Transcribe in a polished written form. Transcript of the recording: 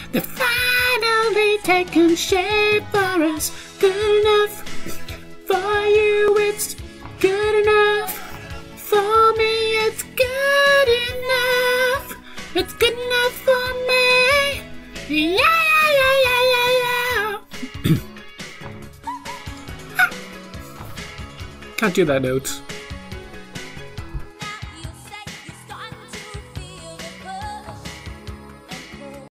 They're finally taking shape for us. Good enough for you, it's good enough. For me, it's good enough. It's good enough for me. Yeah, yeah, yeah, yeah, yeah, yeah. Can't do that note.